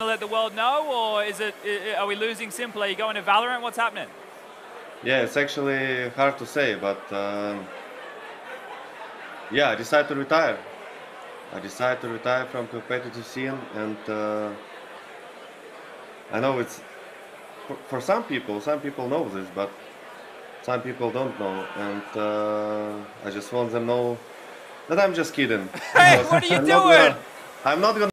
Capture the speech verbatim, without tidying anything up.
let the world know, or is it? Are we losing S one mple? Are you going to Valorant? What's happening? Yeah, it's actually hard to say, but um, yeah, I decided to retire. I decided to retire from competitive scene, and uh, I know it's for, for some people. Some people know this, but some people don't know, and uh, I just want them to know that I'm just kidding. Hey, what are you I'm not doing? gonna. I'm not gonna.